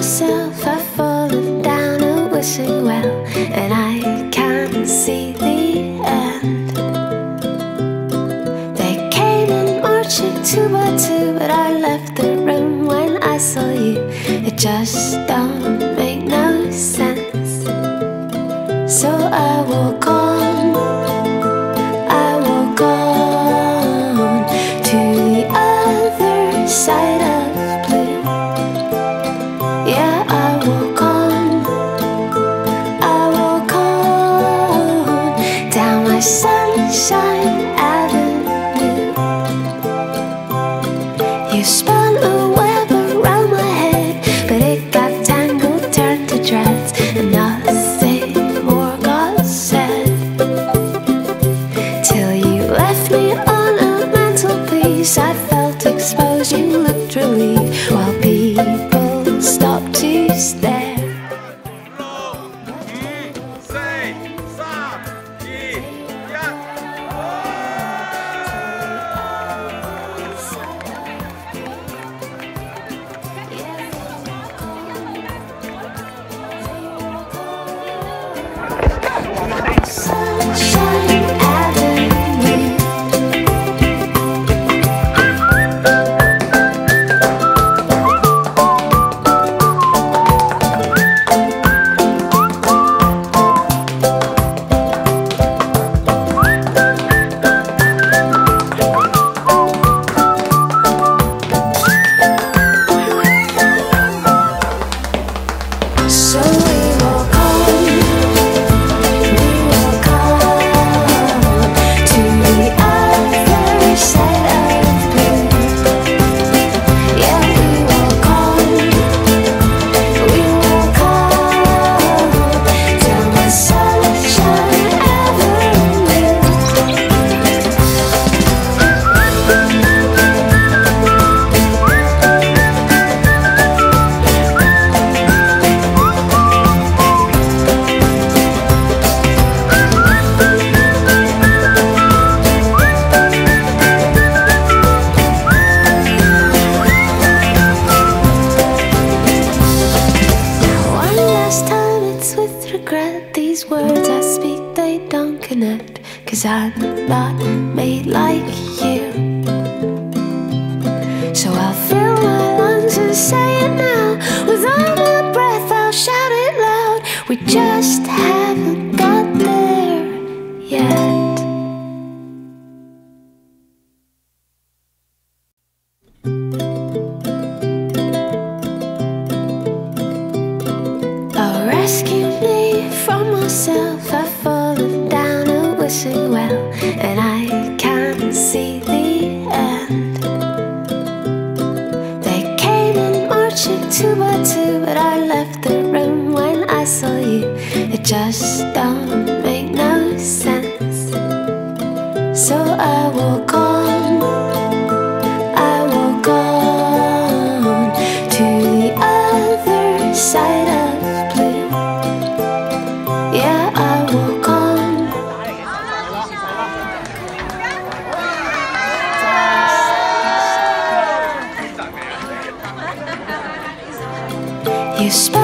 myself, I've fallen down a wishing well, and I can't see the end. They came in marching 2 by 2, but I left the room when I saw you. It just don't make no sense. So I walk on, I walk on to the other side of blue. Yeah, I walk on, I walk on down my sunshine avenue. You spun a web around my head, but it got tangled, turned to dreads, and nothing more got said. Till you left me on a mantelpiece, I felt exposed, you looked relieved, while people stopped to stare. Sunshine Avenue. So we walk on, we walk on to the other side of blue. Yeah, we walk on down the sunshine avenue. One last time, it's with regret. These words I speak, they don't connect, 'cause I'm not made like you. So I'll fill my lungs and say it now. With all my breath, I'll shout it loud. We just haven't got there yet. Oh, rescue me from myself, I've fallen down a wishing well, and I can't see the end. They came in marching 2 by 2, but I left the room when I saw you. It just don't make no sense. So I walk on, I walk on to the other side of blue. Yeah, I walk on. You spun